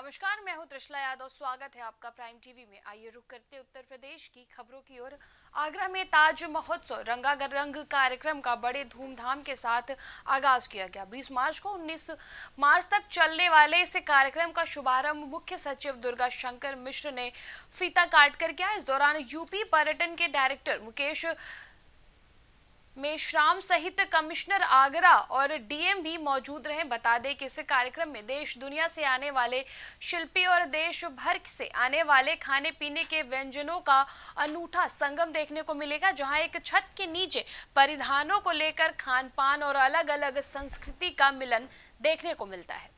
नमस्कार, मैं हूं त्रिशला यादव। स्वागत है आपका प्राइम टीवी में। आइए रुक करते उत्तर प्रदेश की खबरों की ओर। आगरा में ताज महोत्सव रंगारंग कार्यक्रम का बड़े धूमधाम के साथ आगाज किया गया। 20 मार्च को 19 मार्च तक चलने वाले इस कार्यक्रम का शुभारंभ मुख्य सचिव दुर्गा शंकर मिश्र ने फीता काटकर किया। इस दौरान यूपी पर्यटन के डायरेक्टर मुकेश मेश्राम सहित कमिश्नर आगरा और डीएम भी मौजूद रहे। बता दें कि इस कार्यक्रम में देश दुनिया से आने वाले शिल्पी और देश भर से आने वाले खाने पीने के व्यंजनों का अनूठा संगम देखने को मिलेगा, जहां एक छत के नीचे परिधानों को लेकर खान पान और अलग अलग संस्कृति का मिलन देखने को मिलता है।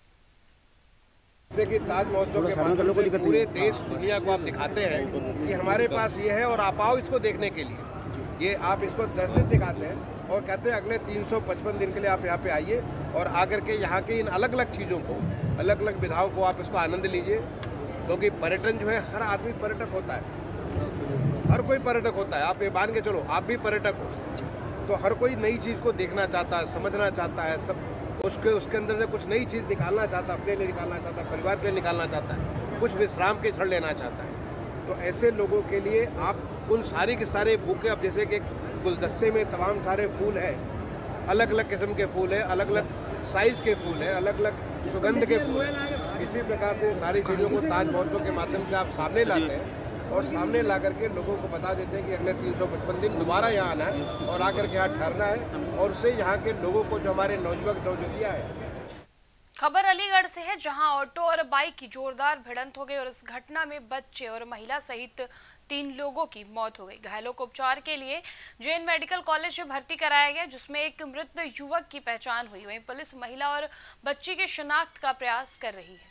जैसे कि ताज महोत्सव के माध्यम से पूरे देश दुनिया को आप दिखाते हैं कि हमारे पास ये है और आप आओ इसको देखने के लिए। ये आप इसको 10 दिन दिखाते हैं और कहते हैं अगले 355 दिन के लिए आप यहाँ पे आइए और आकर के यहाँ की इन अलग अलग चीज़ों को, अलग अलग विधाओं को आप इसको आनंद लीजिए। क्योंकि पर्यटन जो है, हर आदमी पर्यटक होता है, हर कोई पर्यटक होता है। आप ये मान के चलो, आप भी पर्यटक हो, तो हर कोई नई चीज़ को देखना चाहता है, समझना चाहता है, सब उसके अंदर से कुछ नई चीज़ निकालना चाहता है, अपने लिए निकालना चाहता है, परिवार के लिए निकालना चाहता है, कुछ विश्राम के क्षण लेना चाहता है। तो ऐसे लोगों के लिए आप उन सारे के सारे बुके, अब जैसे कि गुलदस्ते में तमाम सारे फूल हैं, अलग अलग किस्म के फूल हैं, अलग अलग साइज़ के फूल हैं, अलग अलग सुगंध के फूल हैं। इसी प्रकार से सारी चीज़ों को ताज महोत्सव के माध्यम से आप सामने लाते हैं और सामने ला करके लोगों को बता देते हैं कि अगले 355 दिन दोबारा यहाँ आना है और आकर के यहाँ ठहरना है। और उससे यहाँ के लोगों को, जो हमारे नौजुवक नौजुवतियाँ हैं। खबर अलीगढ़ से है, जहां ऑटो और बाइक की जोरदार भिड़ंत हो गई और इस घटना में बच्चे और महिला सहित 3 लोगों की मौत हो गई। घायलों को उपचार के लिए जैन मेडिकल कॉलेज में भर्ती कराया गया, जिसमें एक मृत युवक की पहचान हुई। वहीं पुलिस महिला और बच्ची के शिनाख्त का प्रयास कर रही है।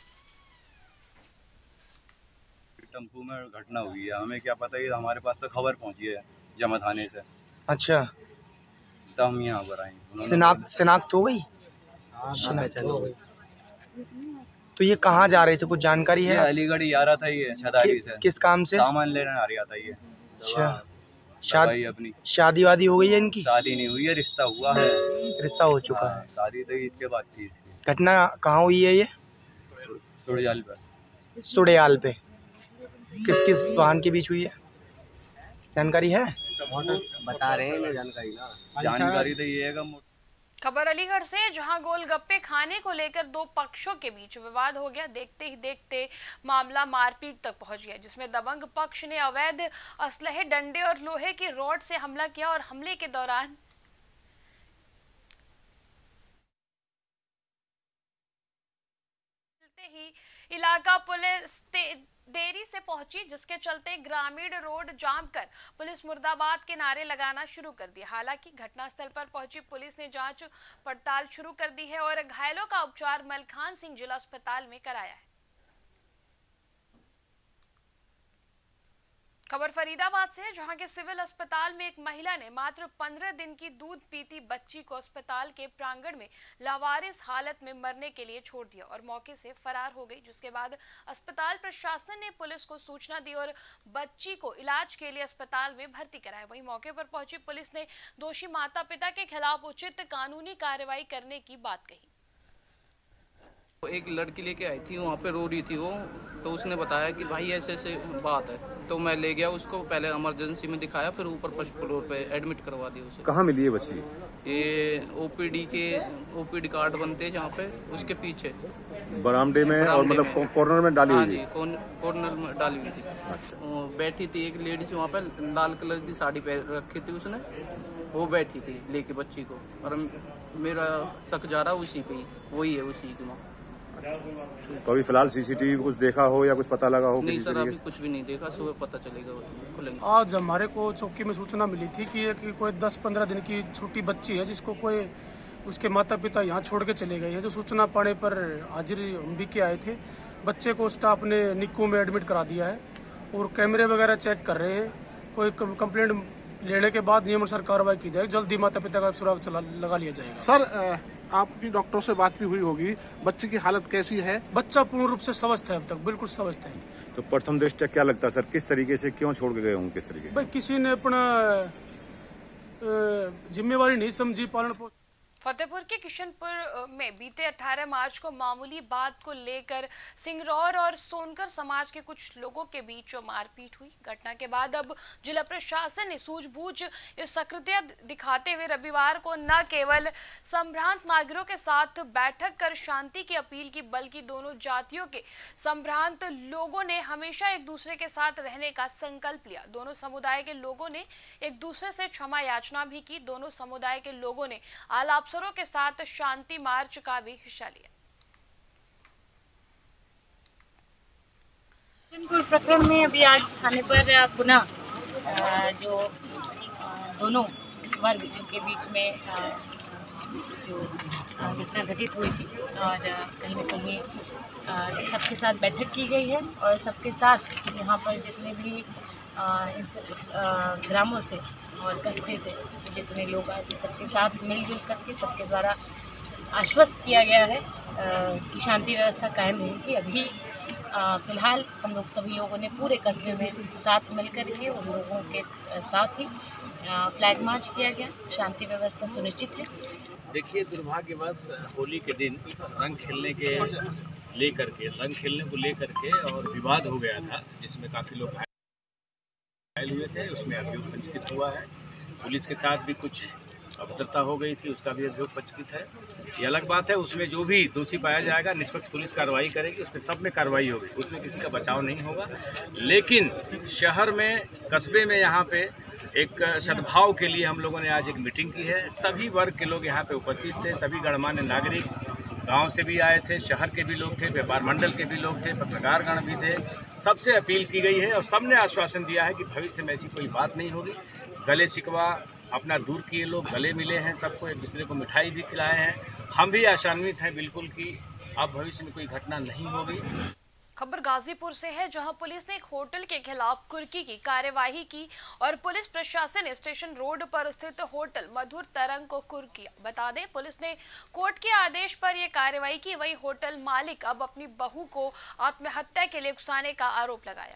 टेम्पो में घटना हुई है, हमें क्या पता, ये हमारे पास तो खबर पहुंची है जमा थाने से। अच्छा, तो हम यहाँ पर आए। शिनाख्त हो गई? शिनाख्त हो गई। तो ये कहाँ जा रहे थे, कुछ जानकारी है? अलीगढ़ ही आ रहा था ये छदारी से। किस काम से? सामान लेने आ रहा था ये। अच्छा, अपनी शादी वादी हो गई है इनकी? शादी नहीं हुई है, रिश्ता हुआ है। रिश्ता हो चुका है। शादी तो ईद के बाद थी इसकी। घटना कहाँ हुई है ये? सुड़याल पे। सुड़याल पे। किस किस वाहन के बीच हुई है, जानकारी है? बता रहे हैं जानकारी ना, जानकारी तो ये है। खबर अलीगढ़ से, जहां गोलगप्पे खाने को लेकर 2 पक्षों के बीच विवाद हो गया। देखते ही देखते मामला मारपीट तक पहुंच गया, जिसमें दबंग पक्ष ने अवैध असलहे, डंडे और लोहे की रॉड से हमला किया और हमले के दौरान ही इलाका पुलिस देरी से पहुंची, जिसके चलते ग्रामीण रोड जाम कर पुलिस मुर्दाबाद के नारे लगाना शुरू कर दिए। हालांकि घटनास्थल पर पहुंची पुलिस ने जांच पड़ताल शुरू कर दी है और घायलों का उपचार मलखान सिंह जिला अस्पताल में कराया है। खबर फरीदाबाद से है, जहां के सिविल अस्पताल में एक महिला ने मात्र 15 दिन की दूध पीती बच्ची को अस्पताल के प्रांगण में लावारिस हालत में मरने के लिए छोड़ दिया और मौके से फरार हो गई। जिसके बाद अस्पताल प्रशासन ने पुलिस को सूचना दी और बच्ची को इलाज के लिए अस्पताल में भर्ती कराया। वहीं मौके पर पहुंची पुलिस ने दोषी माता पिता के खिलाफ उचित कानूनी कार्रवाई करने की बात कही। एक लड़की लेके आई थी, वहाँ पे रो रही थी वो, तो उसने बताया कि भाई ऐसे ऐसे बात है, तो मैं ले गया उसको, पहले इमरजेंसी में दिखाया, फिर ऊपर फर्स्ट फ्लोर पे एडमिट करवा दिया उसे। कहाँ मिली है बच्ची? ये ओपीडी कार्ड बनते हैं जहाँ पे, उसके पीछे बरामदे में, और मतलब कॉर्नर में डाली हुई? हाँ जी, कॉर्नर में डाली हुई थी। अच्छा। बैठी थी एक लेडीज वहाँ पे, लाल कलर की साड़ी पहन रखी थी उसने, वो बैठी थी लेके बच्ची को, और मेरा शक जा रहा उसी पे, वही है उसी की माँ। तो अभी फिलहाल सीसीटीवी कुछ देखा हो या कुछ पता लगा हो? नहीं सर, अभी कुछ भी नहीं देखा, सुबह पता चलेगा, खुलेंगे। आज हमारे को चौकी में सूचना मिली थी कि कोई 10-15 दिन की छोटी बच्ची है, जिसको कोई उसके माता पिता यहाँ छोड़ के चले गए हैं। जो सूचना पाने पर हाजिर हम भी के आए थे। बच्चे को स्टाफ ने निक्कू में एडमिट करा दिया है और कैमरे वगैरह चेक कर रहे हैं। कोई कंप्लेंट लेने के बाद नियमानुसार कार्रवाई की जाएगी। जल्दी माता पिता का सुराग लगा लिया जाएगा। सर, आपकी डॉक्टर से बात भी हुई होगी, बच्चे की हालत कैसी है? बच्चा पूर्ण रूप से स्वस्थ है, अब तक बिल्कुल स्वस्थ है। तो प्रथम दृष्टया क्या लगता है सर, किस तरीके से क्यों छोड़ के गए होंगे? किस तरीके? भाई किसी ने अपना जिम्मेवारी नहीं समझी, पालन पोषण। फतेहपुर के किशनपुर में बीते 18 मार्च को मामूली बात को लेकर सिंगरौर और सोनकर समाज के कुछ लोगों के बीच मारपीट हुई। घटना के बाद अब जिला प्रशासन ने सूझबूझ सक्रियता दिखाते हुए रविवार को न केवल संभ्रांत नागरिकों के साथ बैठक कर शांति की अपील की, बल्कि दोनों जातियों के संभ्रांत लोगों ने हमेशा एक दूसरे के साथ रहने का संकल्प लिया। दोनों समुदाय के लोगों ने एक दूसरे से क्षमा याचना भी की। दोनों समुदाय के लोगों ने आलाप अफसरों के साथ शांति मार्च का भी हिस्सा लिया। किशनपुर प्रकरण में अभी आज थाने पर पुनः जो दोनों वर्ग जिनके बीच में जो घटना घटित हुई थी और कहीं न कहीं सबके साथ बैठक की गई है और सबके साथ यहाँ पर जितने भी ग्रामों से और कस्बे से जितने लोग आए थे सबके साथ मिलजुल करके सबके द्वारा आश्वस्त किया गया है कि शांति व्यवस्था कायम रहेगी। अभी फिलहाल हम लोग सभी लोगों ने पूरे कस्बे में साथ मिलकर के उन लोगों के साथ ही फ्लैग मार्च किया गया। शांति व्यवस्था सुनिश्चित है। देखिए, दुर्भाग्यवश होली के दिन रंग खेलने को लेकर के और विवाद हो गया था, जिसमें काफ़ी लोग घायल हुए थे। उसमें अभियोग पंजीकृत हुआ है। पुलिस के साथ भी कुछ अभद्रता हो गई थी, उसका भी अभियोग पंजीकृत है। ये अलग बात है, उसमें जो भी दोषी पाया जाएगा निष्पक्ष पुलिस कार्रवाई करेगी, उसमें सब में कार्रवाई होगी, उसमें किसी का बचाव नहीं होगा। लेकिन शहर में, कस्बे में यहाँ पे एक सद्भाव के लिए हम लोगों ने आज एक मीटिंग की है। सभी वर्ग के लोग यहाँ पे उपस्थित थे, सभी गणमान्य नागरिक गांव से भी आए थे, शहर के भी लोग थे, व्यापार मंडल के भी लोग थे, पत्रकारगण भी थे। सबसे अपील की गई है और सबने आश्वासन दिया है कि भविष्य में ऐसी कोई बात नहीं होगी। गले शिकवा अपना दूर किए लोग गले मिले हैं, सबको एक दूसरे को मिठाई भी खिलाए हैं। हम भी आशान्वित हैं बिल्कुल कि अब भविष्य में कोई घटना नहीं होगी। खबर गाजीपुर से है, जहां पुलिस ने एक होटल के खिलाफ कुर्की की कार्यवाही की और पुलिस प्रशासन ने स्टेशन रोड पर स्थित होटल मधुर तरंग को कुर्क किया। बता दें, पुलिस ने कोर्ट के आदेश पर यह कार्रवाई की। वही होटल मालिक अब अपनी बहू को आत्महत्या के लिए उकसाने का आरोप लगाया।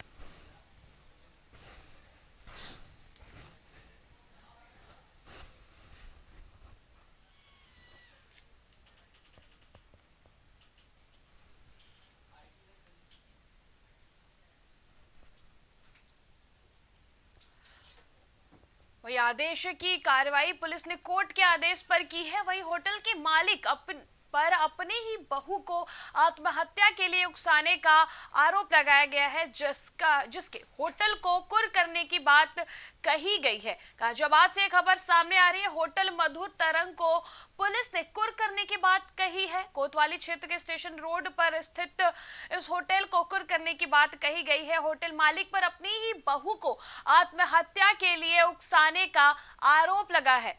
वही आदेश की कार्रवाई पुलिस ने कोर्ट के आदेश पर की है। वही होटल के मालिक पर अपने ही बहू को आत्महत्या के लिए उकसाने का आरोप लगाया गया है, जिसके होटल को कुर्क करने की बात कही गई है। गाजियाबाद से खबर सामने आ रही है, होटल मधुर तरंग को पुलिस ने कुर्क करने की बात कही है। कोतवाली क्षेत्र के स्टेशन रोड पर स्थित इस होटल को कुर्क करने की बात कही गई है। होटल मालिक पर अपनी ही बहू को आत्महत्या के लिए उकसाने का आरोप लगा है।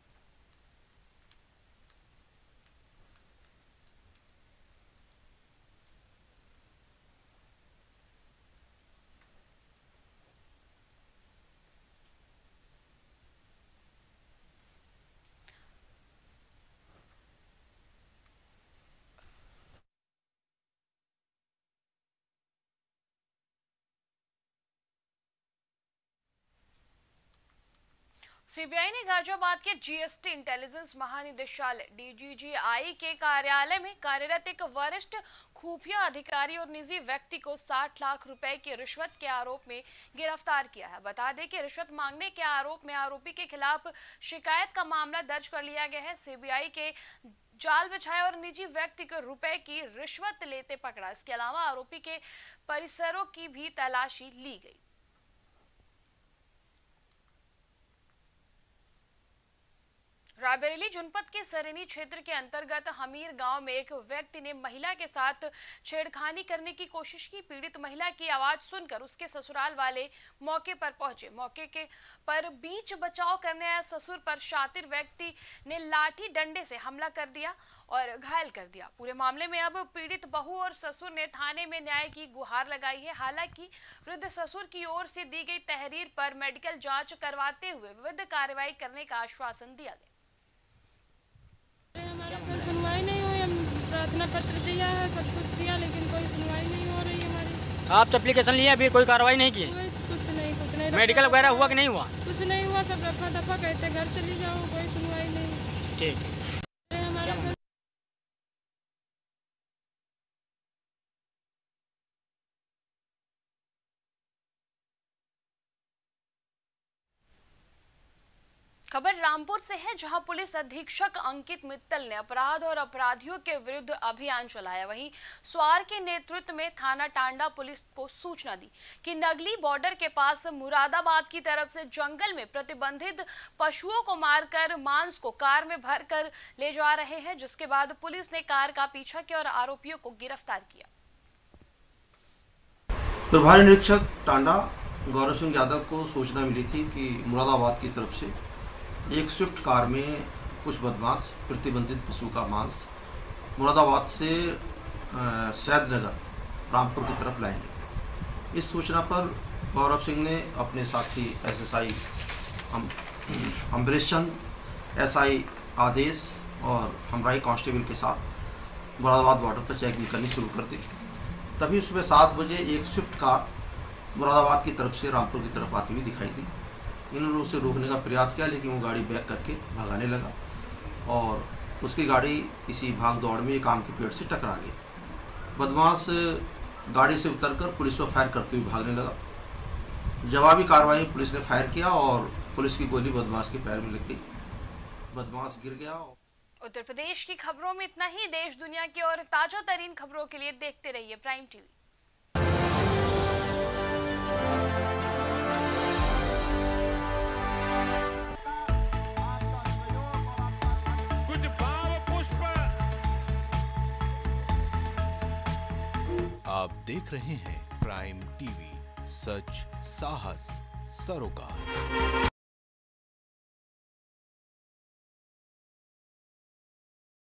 सीबीआई ने गाजियाबाद के जीएसटी इंटेलिजेंस महानिदेशालय डीजीजीआई के कार्यालय में कार्यरत एक वरिष्ठ खुफिया अधिकारी और निजी व्यक्ति को 60 लाख रुपए की रिश्वत के आरोप में गिरफ्तार किया है। बता दें कि रिश्वत मांगने के आरोप में आरोपी के खिलाफ शिकायत का मामला दर्ज कर लिया गया है। सीबीआई के जाल बिछाए और निजी व्यक्ति को रुपए की रिश्वत लेते पकड़ा। इसके अलावा आरोपी के परिसरों की भी तलाशी ली गई। रायबरेली जनपद के सरेनी क्षेत्र के अंतर्गत हमीर गांव में एक व्यक्ति ने महिला के साथ छेड़खानी करने की कोशिश की। पीड़ित महिला की आवाज सुनकर उसके ससुराल वाले मौके पर पहुंचे। मौके के पर बीच बचाव करने आए ससुर पर शातिर व्यक्ति ने लाठी डंडे से हमला कर दिया और घायल कर दिया। पूरे मामले में अब पीड़ित बहू और ससुर ने थाने में न्याय की गुहार लगाई है। हालांकि वृद्ध ससुर की ओर से दी गई तहरीर पर मेडिकल जांच करवाते हुए विविध कार्रवाई करने का आश्वासन दिया गया। हमारा कोई सुनवाई नहीं हुई। हम प्रार्थना पत्र दिया है, सब कुछ दिया, लेकिन कोई सुनवाई नहीं हो रही हमारी। आप एप्लीकेशन लिए, अभी कोई कार्रवाई नहीं की? कुछ नहीं। मेडिकल वगैरह हुआ कि नहीं हुआ? कुछ नहीं हुआ, सब रफा दफा कहते घर चली जाओ, कोई सुनवाई नहीं। ठीक। खबर रामपुर से है, जहां पुलिस अधीक्षक अंकित मित्तल ने अपराध और अपराधियों के विरुद्ध अभियान चलाया। वहीं स्वार के नेतृत्व में थाना टांडा पुलिस को सूचना दी कि नगली बॉर्डर के पास मुरादाबाद की तरफ से जंगल में प्रतिबंधित पशुओं को मारकर मांस को कार में भरकर ले जा रहे हैं, जिसके बाद पुलिस ने कार का पीछा किया और आरोपियों को गिरफ्तार किया। प्रभारी निरीक्षक टांडा गौरव सिंह यादव को सूचना मिली थी कि मुरादाबाद की तरफ से एक स्विफ्ट कार में कुछ बदमाश प्रतिबंधित पशु का मांस मुरादाबाद से सैदनगर रामपुर की तरफ लाएंगे। इस सूचना पर गौरव सिंह ने अपने साथी एसएसआई अम्बरीश चंद, एसआई आदेश और हमराही कांस्टेबल के साथ मुरादाबाद बॉर्डर पर चेकिंग करनी शुरू कर दी। तभी सुबह 7 बजे एक स्विफ्ट कार मुरादाबाद की तरफ से रामपुर की तरफ आती हुई दिखाई दी। इन्होंने उसे रोकने का प्रयास किया, लेकिन वो गाड़ी बैक करके भगाने लगा और उसकी गाड़ी इसी भाग दौड़ में एक आम के पेड़ से टकरा गई। बदमाश गाड़ी से उतरकर पुलिस पर फायर करते हुए भागने लगा। जवाबी कार्रवाई पुलिस ने फायर किया और पुलिस की गोली बदमाश के पैर में लग गई। बदमाश गिर गया। उत्तर प्रदेश की खबरों में इतना ही। देश दुनिया की और ताजा तरीन खबरों के लिए देखते रहिए प्राइम टीवी। आप देख रहे हैं प्राइम टीवी, सच साहस सरोकार।